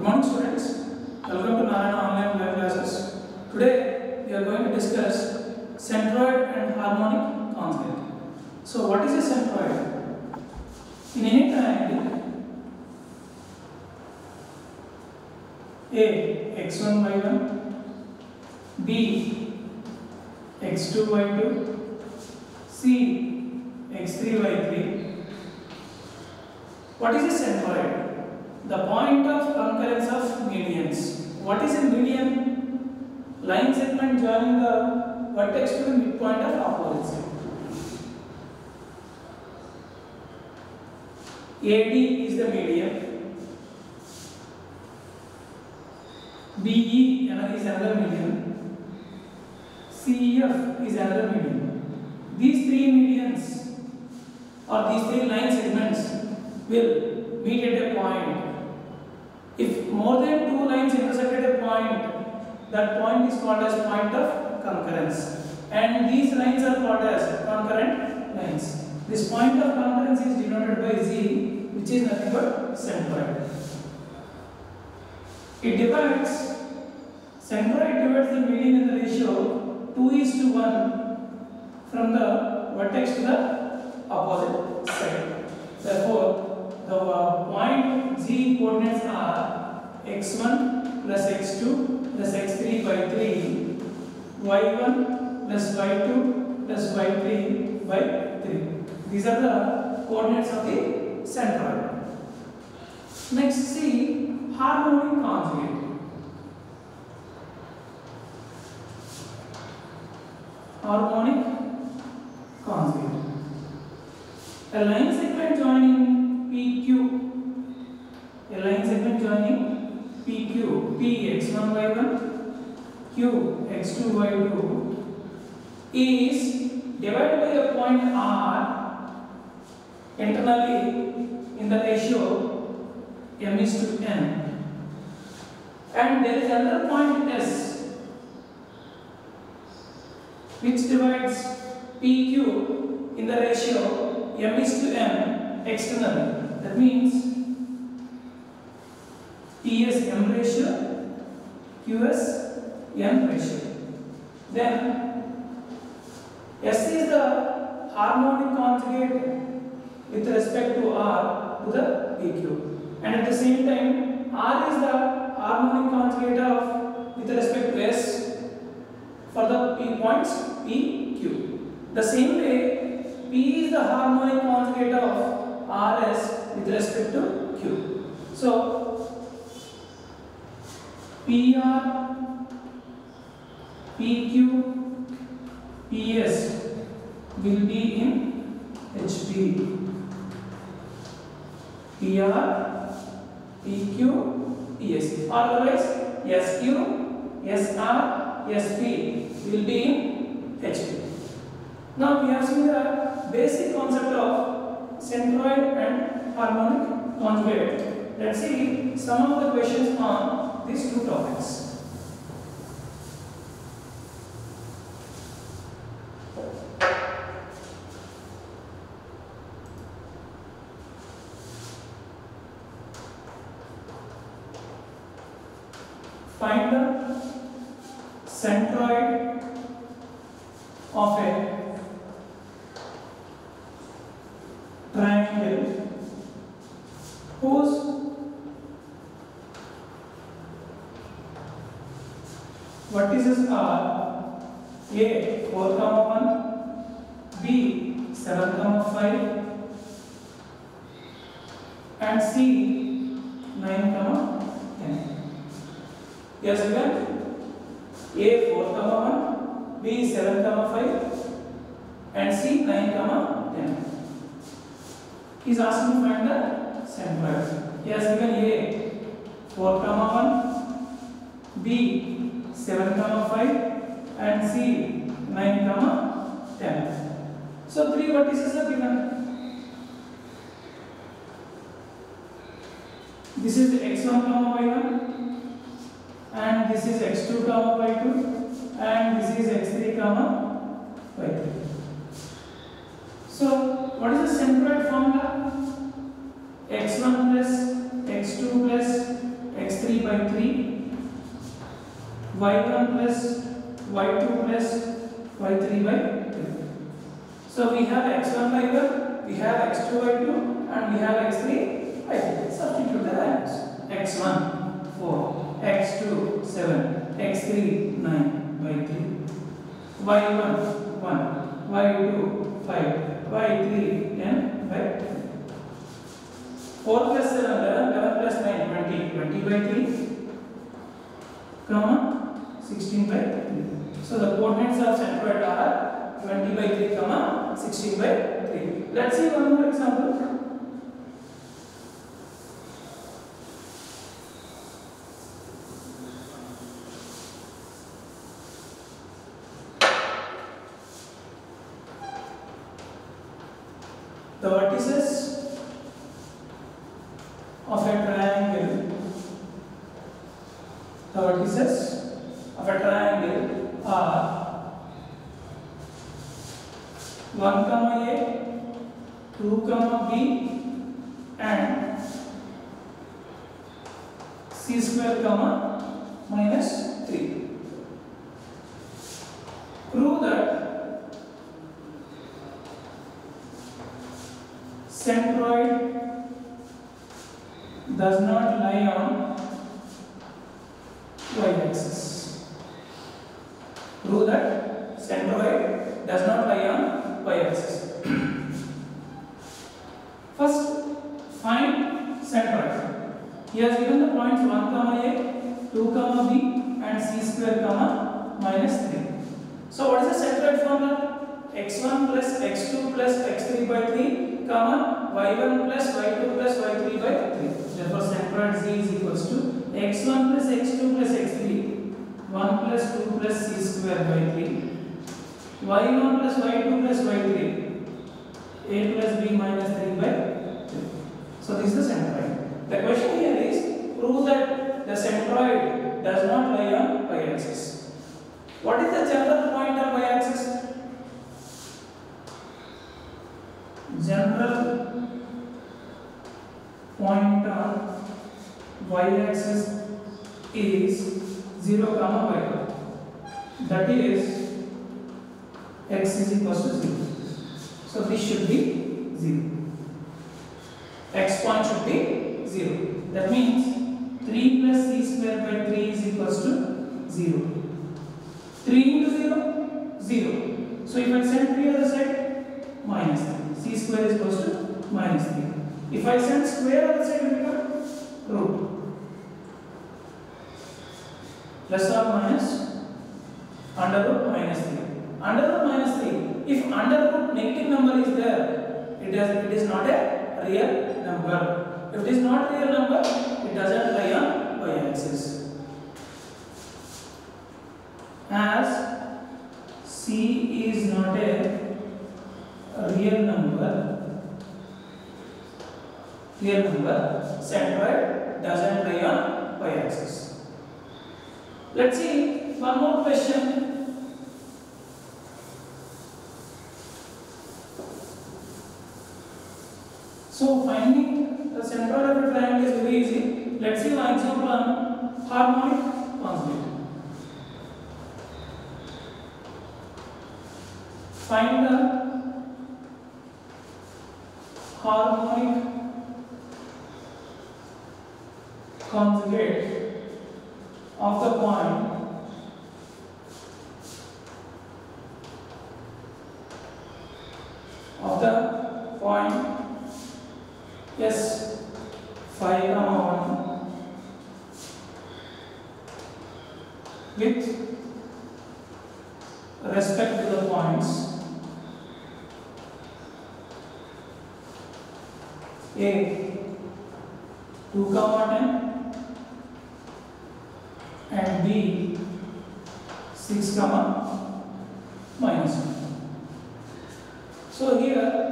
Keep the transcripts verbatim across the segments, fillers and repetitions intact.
morning students, welcome to Narayana online live classes. Today we are going to discuss centroid and harmonic conjugate. So what is a centroid? In any triangle A x one y one, B x two y two, C x three y three. What is a centroid? The point of concurrence of medians. What is a median? Line segment joining the vertex to the midpoint of opposite side. A D is the median. B E is another median. C F is another median. These three medians or these three line segments will meet at a point. If more than two lines intersect at a point, that point is called as point of concurrence. And these lines are called as concurrent lines. This point of concurrence is denoted by Z, which is nothing but centroid. It divides, centroid divides the median in the ratio two is to one from the vertex to the opposite side. Therefore, the uh, point Z coordinates are x one plus x two plus x three by three, y one plus y two plus y three by three. These are the coordinates of the centroid. Next, see harmonic conjugate. Harmonic conjugate. A line segment joining P Q, a line segment joining P Q, P x one y one, Q x two y two is divided by a point R internally in the ratio m is to n, and there is another point S which divides P Q in the ratio m is to n externally. That means P is m ratio, Q is n ratio. Then S is the harmonic conjugate with respect to R to the P Q, and at the same time R is the harmonic conjugate of with respect to S for the P points P Q. The same way P is the harmonic conjugate of R S with respect to Q. So P R, P Q, P S will be in H P. P R, P Q, P S. Otherwise, S Q, S R, S P will be in H P. Now we have seen the basic concept of centroid and harmonic conjugate. Let's see some of the questions on these two topics. Find the centroid of a triangle whose vertices are A four comma one, B seven comma five, and C nine comma ten. Yes, again A four comma one, B seven comma five, and C nine comma ten. He is asking to find the centroid. He has given A four comma one, B seven comma five, and C nine comma ten. So three vertices are given. This is x one comma y one, and this is x two comma y two, and this is x three comma y three. So what is the centroid formula? x one plus x two plus x three y one plus y two plus y three by three. So we have x one by one, we have x two by two, and we have x three by three. Substitute the values. x one four, x two seven, x three nine by three, y one one, y two five, y three ten by three. four plus seven eleven, eleven plus nine twenty, twenty by three, comma sixteen by three. So the coordinates of centroid are twenty by three, comma sixteen by three. Let's see one more example. The vertices of a triangle, the vertices of a triangle are one comma A, two comma B, and C square comma minus three. Prove that centroid does not lie on y-axis. Prove that centroid does not lie on y-axis. First, find centroid. He has given the points one comma A, two comma B, and c square comma minus three. So what is the centroid formula? x one plus x two plus x three by three, comma y one plus y two plus y three by three. Therefore, centroid Z is equals to x one plus x two plus x three, one plus two plus c square by three, y one plus y two plus y three, a plus b minus three by three. So this is the centroid. The question here is prove that the centroid does not lie on y-axis. What is the general point on y-axis? General point on y-axis is zero comma y. That is x is equal to zero. So this should be zero. X point should be zero. That means three plus c square by three is equals to zero. three into zero, zero. So if I send three other side, minus three. C square is equals to minus three. If I send square other side, it will become root. Plus or minus under root minus three. Under root minus three. If under root negative number is there, it, does, it is not a real number. If it is not a real number, it doesn't lie on y-axis. As C is not a real number, real number, centroid doesn't lie on y-axis. Let's see one more question. So finding the centroid of a triangle is very easy. Let's see one example on harmonic conjugate. Find the harmonic conjugate of the point of the point S five comma one with respect to the points A two comma ten and B six comma minus one. So here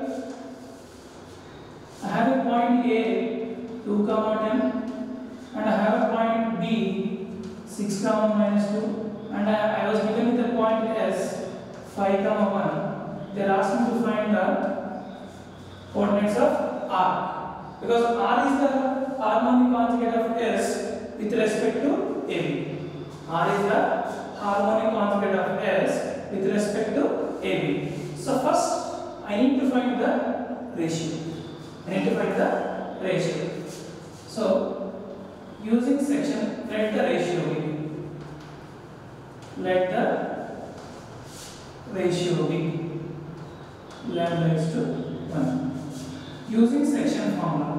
I have a point A two comma ten and I have a point B six comma minus two, and I, I was given with the point S five comma one. They are asking to find the coordinates of R, because R is the harmonic conjugate of S with respect to A B. R is the harmonic conjugate of S with respect to A B. So first I need to find the ratio. I need to find the ratio. So using section, let the ratio be. Let the ratio be lambda is to one. Using section formula.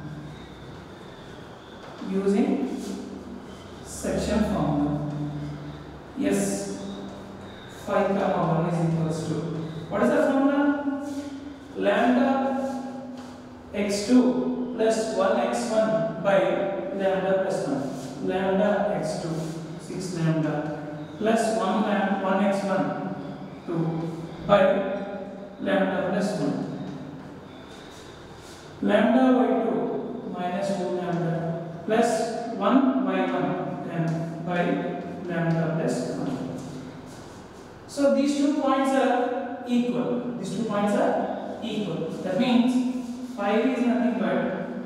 Using section formula. Yes, five comma one is equals to. What is the formula? Lambda x two plus one x one by lambda plus one. Lambda x two, six lambda plus one lambda one x one, two by lambda plus one. Lambda by two minus two lambda plus one by one and by lambda plus one. So these two points are equal. These two points are equal. That means five is nothing but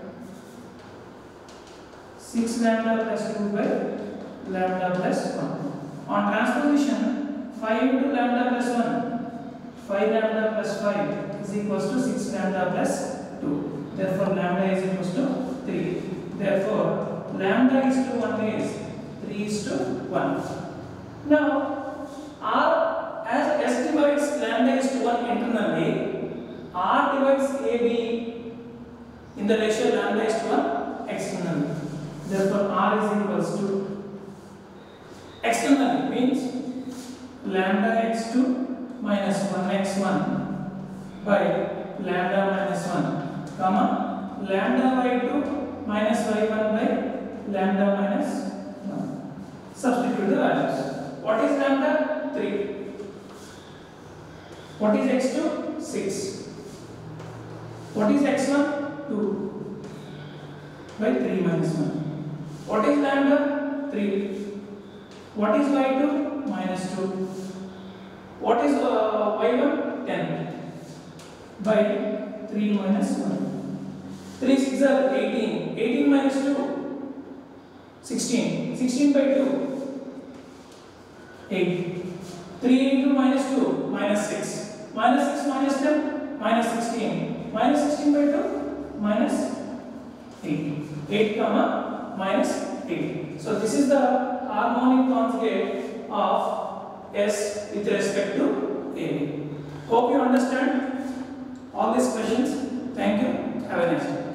six lambda plus two by lambda plus one. On transposition, five into lambda plus one, five lambda plus five is equals to six lambda plus two. Therefore, lambda is equals to three. Therefore, lambda is to one is three is to one. Now, R as S divides lambda is to one internally, R divides A B in the ratio lambda is to one externally. Therefore, R is equals to externally means lambda x two minus one x one by lambda minus one, comma lambda by two minus y one by lambda minus one. Substitute the values. What is lambda? three. What is x two? six. What is x one? two by three minus one. What is lambda? three. What is y two? minus two. What is uh, y one? ten by three minus one. three six are eighteen. eighteen minus two? sixteen. sixteen by two? eight. three into minus two? minus six. Minus six minus ten? minus sixteen. Minus sixteen by two? minus eight. eight comma minus eight. So this is the harmonic conjugate of S with respect to A B. Hope you understand all these questions. Thank you. Have a nice day.